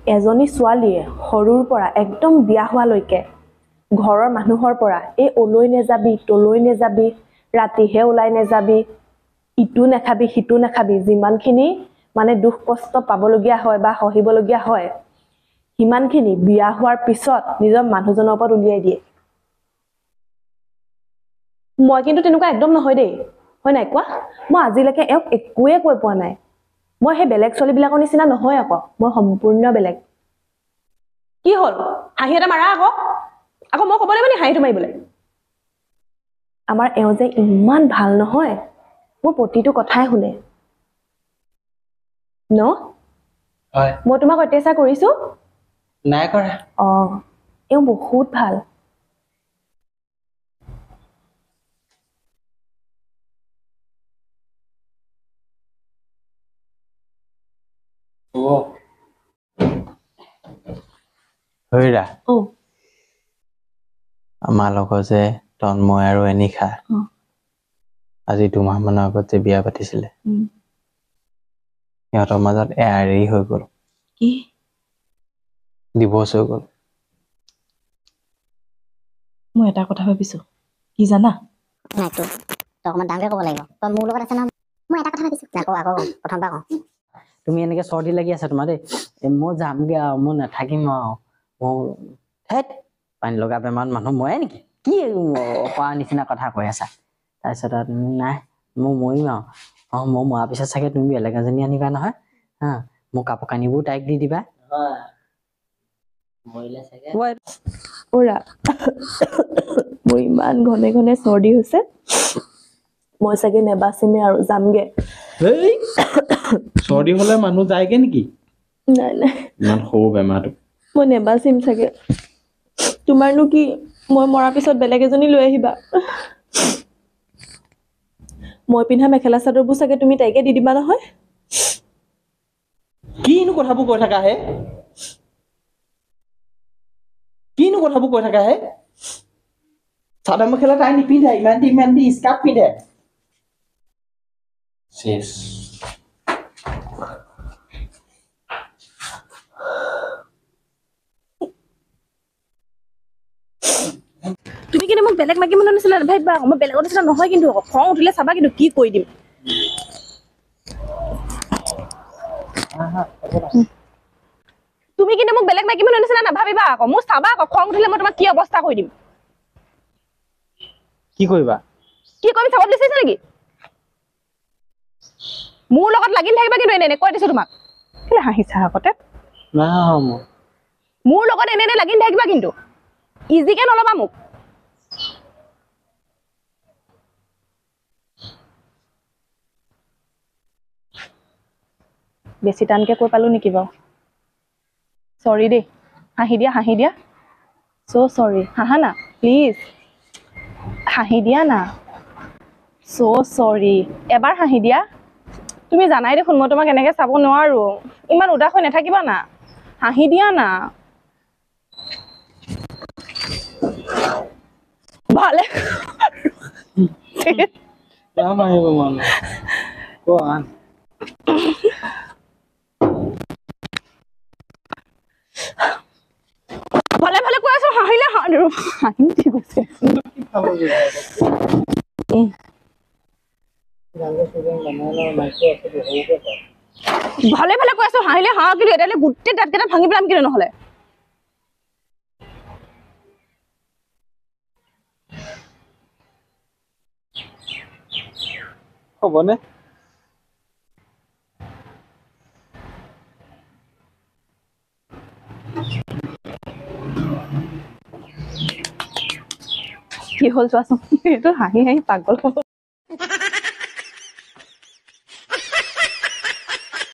এজনী ছোৱালীয়ে সৰুৰ পৰা একদম বিয়া হোৱালৈকে ঘৰৰ মানুহৰ পৰা এই ওলৈ নেযাবি তলৈ নেযাবি ৰাতিহে ওলাই নেযাবি ইটো নেখাবি সিটো নেখাবি যিমানখিনি মানে দুখ কষ্ট পাবলগীয়া হয় বা সহিবলগীয়া হয় সিমানখিনি বিয়া হোৱাৰ পিছত নিজৰ মানুহজনৰ ওপৰত উলিয়াই দিয়ে মই কিন্তু তেনেকুৱা একদম নহয় দেই হয় নাই কোৱা মই আজিলৈকে একোৱে কৈ পোৱা নাই মই সেই বেলেগ ছোৱালীবিলাকৰ নিচিনা নহয় আকৌ মই সম্পূৰ্ণ বেলেগ কি হল হাঁহি এটা মাৰা আকৌ মই ক'ব লাগিব নি হাঁহিটো মাৰিবলৈ আমাৰ এওঁ যে ইমান ভাল নহয় মোৰ প্ৰতিটো কথাই শুনে ন হয় মই তোমাক অত্যাচাৰ কৰিছো নাই কৰা এওঁ বহুত ভাল হৰিৰা অ আমাৰ লগৰ যে তন্ময় আৰু এনিশা আজি 2 মাহ মানৰ আগত যে বিয়া পাতিছিলে সিহঁতৰ মাজত এৰি হৈ গ'ল কি ডিভোৰ্চ হৈ গ'ল মই এটা কথা ভাবিছো কি জানা নাই তো তই অকণমান ডাঙৰকে ক'ব লাগিব তই মোৰ লগত আছে ন মই এটা কথা ভাবিছো আকৌ প্ৰথমবাৰ কওঁ তুমি এনেকে চৰ্দি লাগি আছে তোমাৰ দেই মই যামগে আৰু মই নাথাকিম আৰু মই হেট পানী লগা বেমাৰত মানুহ মৰে নেকি কি কোৱা নিচিনা কথা কৈ আছা তাৰপিছত নাই মই মৰিম আৰু মই মৰাৰ পিছত চাগে তুমি বেলেগ এজনী আনিবা নহয় হা মোৰ কাপোৰ কানিবোৰ তাইক দি দিবা মৰিলে চাগে ওৰা মোৰ ইমান ঘনে ঘনে চৰ্দি হৈছে মই চাগে নেবাচিমে আৰু যামগে চৰ্দি হলে মানুহ যায়গে নেকি নাই নাই ইমান সৰু বেমাৰটো মই নেবাচিম চাগে তোমাৰনো কি মই মৰাৰ পিছত বেলেগ এজনী লৈ আহিবা মই পিন্ধা মেখেলা চাদৰবোৰ চাগে তুমি তাইকে দি দিবা নহয় কিনো কথাবোৰ কৈ থাকা হে চাদৰ মেখেলা তাই নিপিন্ধে ইমান দি স্কাৰ্ট পিন্ধে চেছ তুমি কিন্তু মোক বেলেগ মাগি মনৰ নিচিনা নাভাবিবা মই বেলেগৰ নিচিনা নহয় কিন্তু খং উঠিলে চাবা কিন্তু কি কৰি দিম তুমি কিন্তু মোক বেলেগ মাগি মনৰ নিচিনা নাভাবিবা আকৌ মোৰ চাবা আকৌ খং উঠিলে মই তোমাক কি অৱস্থা কৰি দিম কি কৰিবা কি কৰিম চাব বিচাৰিছা নেকি মোৰ লগত লাগি থাকিবা কিন্তু এনে কৈ দিছো তোমাক কেলে হাঁহিছা আগতে মোৰ লগত এনে লাগি থাকিবা কিন্তু ইজিকে নলবা মোক বেছি টানকে কৈ পালো নেকি বাৰু সৰি দেই হাঁহি দিয়া so sorry হাঁহা না প্লিজ হাঁহি দিয়া না so sorry এবাৰ হাঁহি দিয়া তুমি জানাই দেখোন মই তোমাক এনেকে চাব নোৱাৰো ইমান উদাস হৈ নাথাকিবা না হাঁহি দিয়া না ভালে ভালে ভালে কৈ আছো হাঁহিলে হাঁহি কি কৈছে ভালে ভালে কৈ আছো হাঁহিলে হাঁহ কিন্তু এতিয়ালে গোটেই দাঁতকেইটা ভাঙি পেলাম কিন্তু নহলে হ'বনে কি হ'ল চোৱাচোন এইটো হাঁহি হাঁহি পাগল